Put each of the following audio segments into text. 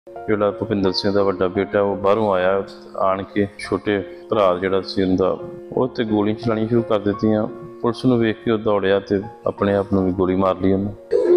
ਜਿਹੜਾ ਭੁਪਿੰਦਰ ਸਿੰਘ ਦਾ ਵੱਡਾ ਬੇਟਾ ਉਹ ਬਾਹਰੋਂ ਆਇਆ, ਆਣ ਕੇ ਛੋਟੇ ਭਰਾ ਜਿਹੜਾ ਸੀ ਉਹਦਾ ਉਹ ਤੇ ਗੋਲੀਆਂ ਚਲਾਉਣੀਆਂ ਸ਼ੁਰੂ ਕਰ ਦਿੱਤੀਆਂ। ਪੁਲਿਸ ਨੂੰ ਵੇਖ ਕੇ ਉਹ ਦੌੜਿਆ ਤੇ ਆਪਣੇ ਆਪ ਨੂੰ ਵੀ ਗੋਲੀ ਮਾਰ ਲਈ ਉਹਨੇ।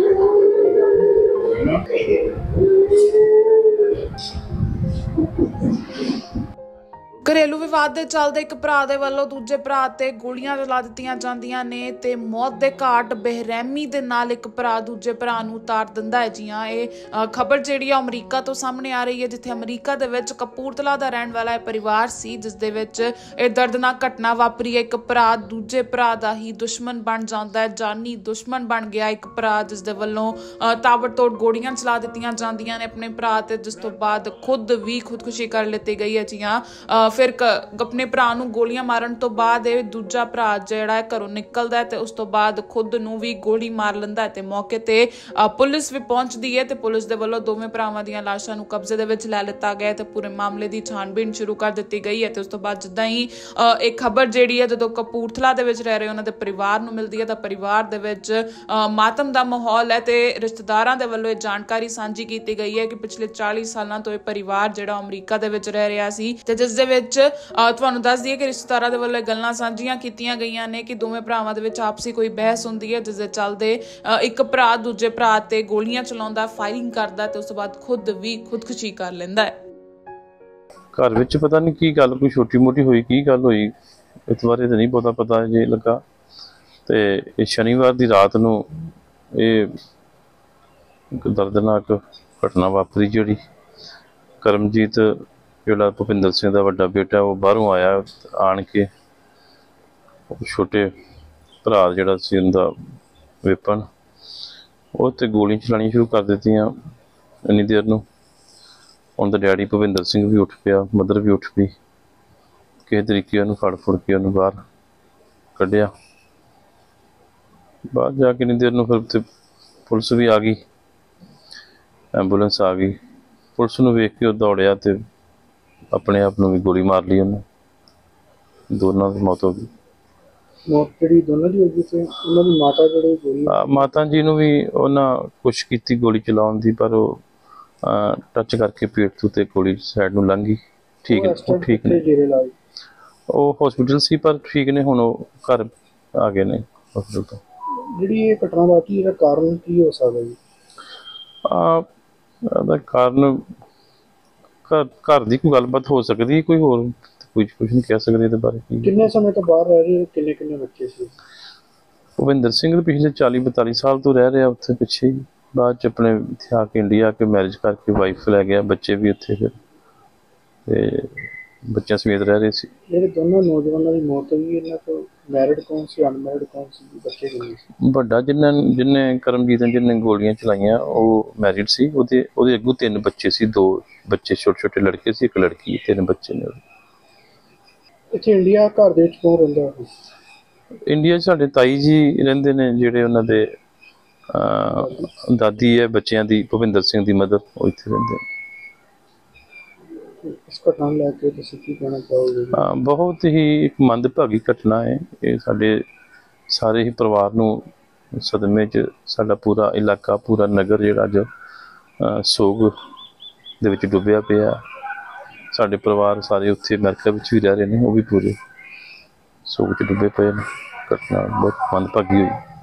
घरेलू विवाद के चलते एक भरा दे वल्लों दूजे भरा ते गोलियां चला दित्तियां जांदियां ने ते मौत दे घाट बेरहमी दे नाल एक भरा दूजे भरा नूं उतार दिंदा है। जी हाँ, ये खबर जिहड़ी आ अमरीका तो सामने आ रही है, जिथे अमरीका दे विच कपूरथला दा रहण वाला परिवार सी, जिस दे विच ये दर्दनाक घटना वापरी है। एक भरा दूजे भरा दा ही दुश्मन बन जांदा है, जानी दुश्मन बन गया एक भरा, जिस दे वल्लों ताबड़तोड़ गोलियां चला दित्तियां जांदियां ने अपने भरा ते, जिस तो बाद खुद भी खुदकुशी कर लित्ती गई है। जी हाँ, फिर अपने भरा नूं गोलियां मारन तो बाद दूजा भरा जिहड़ा घरों निकलदा है ते उस तो बाद खुद नूं भी गोली मार लैंदा है। ते मौके ते पुलिस भी पहुंचदी है ते पुलिस दे वल्लों दोवें भरावां दीयां लाशां नूं कब्जे दे विच लै लित्ता गया ते पूरे मामले दी छानबीन शुरू कर दित्ती गई है। ते उस तो बाद जिद्दां ही एक खबर जिहड़ी है जदों कपूरथला दे विच रह रहे उन्हां दे परिवार नूं मिलदी है तां परिवार दे विच मातम दा माहौल है ते रिश्तेदारां दे वल्लों इह जानकारी सांझी कीती गई है कि पिछले 40 सालां तो इह परिवार जिहड़ा अमरीका दे विच रह रिहा सी ते जिस दे ਤੁਹਾਨੂੰ ਦੱਸ ਦਈਏ ਕਿ ਰਿਸ਼ਤੇਦਾਰਾਂ ਦੇ ਵੱਲੋਂ ਗੱਲਾਂ ਸਾਂਝੀਆਂ ਕੀਤੀਆਂ ਗਈਆਂ ਨੇ ਕਿ ਦੋਵੇਂ ਭਰਾਵਾਂ ਦੇ ਵਿੱਚ ਆਪਸੀ ਕੋਈ ਬਹਿਸ ਹੁੰਦੀ ਹੈ, ਜਿਸ ਦੇ ਚੱਲਦੇ ਇੱਕ ਭਰਾ ਦੂਜੇ ਭਰਾ ਤੇ ਗੋਲੀਆਂ ਚਲਾਉਂਦਾ, ਫਾਇਰਿੰਗ ਕਰਦਾ ਤੇ ਉਸ ਤੋਂ ਬਾਅਦ ਖੁਦ ਵੀ ਖੁਦਕੁਸ਼ੀ ਕਰ ਲੈਂਦਾ ਹੈ। ਘਰ ਵਿੱਚ ਪਤਾ ਨਹੀਂ ਕੀ ਗੱਲ, ਕੋਈ ਛੋਟੀ ਮੋਟੀ ਹੋਈ, ਕੀ ਗੱਲ ਹੋਈ ਇਸ ਬਾਰੇ ਤਾਂ ਨਹੀਂ ਪਤਾ ਜੇ ਲੱਗਾ। ਤੇ ਇਹ ਸ਼ਨੀਵਾਰ ਦੀ ਰਾਤ ਨੂੰ ਇਹ ਇੱਕ ਦਰਦਨਾਕ ਘਟਨਾ ਵਾਪਰੀ, ਜਿਹੜੀ ਕਰਮਜੀਤ ਜਿਹੜਾ ਭੁਪਿੰਦਰ ਸਿੰਘ ਦਾ ਵੱਡਾ ਬੇਟਾ ਉਹ ਬਾਹਰੋਂ ਆਇਆ, ਆਣ ਕੇ ਛੋਟੇ ਭਰਾ ਜਿਹੜਾ ਸੀ ਉਹਦਾ ਵਿਪਨ ਉਹ ਤੇ ਗੋਲੀਆਂ ਚਲਾਉਣੀਆਂ ਸ਼ੁਰੂ ਕਰ ਦਿੱਤੀਆਂ। ਇੰਨੀ ਦੇਰ ਨੂੰ ਉਹਦਾ ਡੈਡੀ ਭੁਪਿੰਦਰ ਸਿੰਘ ਵੀ ਉੱਠ ਪਿਆ, ਮਦਰ ਵੀ ਉੱਠ ਪਈ, ਕਿਸੇ ਤਰੀਕੇ ਉਹਨੂੰ ਫੜ ਕੇ ਉਹਨੂੰ ਬਾਹਰ ਕੱਢਿਆ। ਬਾਹਰ ਜਾ ਕੇ ਇੰਨੀ ਦੇਰ ਨੂੰ ਫਿਰ ਤੇ ਪੁਲਿਸ ਵੀ ਆ ਗਈ, ਐਂਬੂਲੈਂਸ ਆ ਗਈ। ਪੁਲਿਸ ਨੂੰ ਵੇਖ ਕੇ ਉਹ ਦੌੜਿਆ ਤੇ ਆਪਣੇ ਆਪ ਨੂੰ ਵੀ ਗੋਲੀ ਮਾਰ ਲਈ ਉਹਨੇ। ਦੋਨਾਂ ਦੀ ਮੌਤ ਹੋ ਗਈ। ਮੌਤ ਜਿਹੜੀ ਦੋਨਾਂ ਦੀ ਹੋ ਗਈ ਤੇ ਉਹਨਾਂ ਦੀ ਮਾਤਾ ਜਿਹੜੀ ਗੋਲੀ ਮਾਤਾ ਜੀ ਨੂੰ ਵੀ ਉਹਨਾਂ ਕੋਸ਼ਿਸ਼ ਕੀਤੀ ਗੋਲੀ ਚਲਾਉਣ ਦੀ, ਪਰ ਉਹ ਟੱਚ ਕਰਕੇ ਪੇਟ ਤੋਂ ਤੇ ਗੋਲੀ ਸਾਈਡ ਨੂੰ ਲੰਘ ਗਈ। ਠੀਕ ਨੇ ਉਹ ਹਸਪੀਟਲ ਸੀ, ਪਰ ਠੀਕ ਨੇ ਹੁਣ, ਉਹ ਘਰ ਆ ਗਏ ਨੇ ਹਸਪੀਟਲ ਤੋਂ। ਜਿਹੜੀ ਇਹ ਘਟਨਾ ਵਾਪਰੀ, ਇਹਦਾ ਕਾਰਨ ਕੀ ਹੋ ਸਕਦਾ ਜੀ? ਇਹਦਾ ਕਾਰਨ ਘਰ ਦੀ ਕੋਈ ਗੱਲਬਾਤ ਹੋ ਸਕਦੀ, ਕੋਈ ਹੋਰ ਕੁਝ ਨਹੀਂ ਕਹਿ ਸਕਦੇ ਇਹਦੇ ਬਾਰੇ। ਕਿੰਨੇ ਸਮੇਂ ਤੋਂ ਬਾਹਰ ਰਹਿ ਰਹੇ, ਕਿੰਨੇ ਬੱਚੇ ਸੀ? ਭੁਪਿੰਦਰ ਸਿੰਘ ਪਿਛਲੇ 40-42 ਸਾਲ ਤੋਂ ਰਹਿ ਰਿਹਾ ਉੱਥੇ ਪਿੱਛੇ ਹੀ, ਬਾਅਦ ਚ ਆਪਣੇ ਇੱਥੇ ਆ ਕੇ ਇੰਡੀਆ ਆ ਕੇ ਮੈਰਿਜ ਕਰਕੇ ਵਾਈਫ ਲੈ ਗਿਆ, ਬੱਚੇ ਵੀ ਉੱਥੇ ਫਿਰ ਤੇ ਬੱਚਿਆਂ ਸਮੇਤ ਰਹਿ ਰਹੇ ਸੀ। ਜਿਹੜੇ ਦੋਨੋਂ ਨੌਜਵਾਨਾਂ ਦੀ ਮੌਤ ਹੋਈ, ਇਹਨਾਂ ਤੋਂ ਮੈਰਿਡ ਕੌਣ ਸੀ, ਅਨਮੈਰਿਡ ਕੌਣ ਸੀ, ਬੱਚੇ ਕਿੰਨੇ ਸੀ? ਵੱਡਾ ਜਿਹਨੇ ਕਰਮਜੀਤ ਨੇ ਜਿਹਨੇ ਗੋਲੀਆਂ ਚਲਾਈਆਂ ਉਹ ਮੈਰਿਡ ਸੀ। ਉਹਦੇ ਅੱਗੋਂ 3 ਬੱਚੇ ਸੀ, 2 ਬੱਚੇ ਛੋਟੇ ਲੜਕੇ ਸੀ, 1 ਲੜਕੀ, 3 ਬੱਚੇ ਨੇ। ਇੱਥੇ ਇੰਡੀਆ ਘਰ ਦੇ ਵਿੱਚ ਕੌਣ ਰਹਿੰਦਾ? ਇੰਡੀਆ 'ਚ ਸਾਡੇ ਤਾਈ ਜੀ ਰਹਿੰਦੇ ਨੇ, ਜਿਹੜੇ ਉਹਨਾਂ ਦੇ ਦਾਦੀ ਹੈ ਬੱਚਿਆਂ ਦੀ, ਭੁਪਿੰਦਰ ਸਿੰਘ ਦੀ ਮਦਰ, ਉਹ ਇੱਥੇ ਰਹਿੰਦੇ ਨੇ। ਇਸ ਘਟਨਾ ਨੂੰ ਲੈ ਕੇ ਤੁਸੀਂ ਕੀ ਕਹਿਣਾ ਚਾਹੋਗੇ? ਬਹੁਤ ਹੀ ਇੱਕ ਮੰਦਭਾਗੀ ਘਟਨਾ ਹੈ ਇਹ। ਸਾਡੇ ਸਾਰੇ ਹੀ ਪਰਿਵਾਰ ਨੂੰ ਸਦਮੇ 'ਚ ਸਾਡਾ ਪੂਰਾ ਇਲਾਕਾ, ਪੂਰਾ ਨਗਰ ਜਿਹੜਾ ਅੱਜ ਸੋਗ ਦੇ ਵਿੱਚ ਡੁੱਬਿਆ ਪਿਆ। ਸਾਡੇ ਪਰਿਵਾਰ ਸਾਰੇ ਉੱਥੇ ਅਮਰੀਕਾ ਵਿੱਚ ਵੀ ਰਹਿ ਰਹੇ ਨੇ, ਉਹ ਵੀ ਪੂਰੇ ਸੋਗ 'ਚ ਡੁੱਬੇ ਪਏ ਨੇ। ਘਟਨਾ ਬਹੁਤ ਮੰਦਭਾਗੀ ਹੋਈ।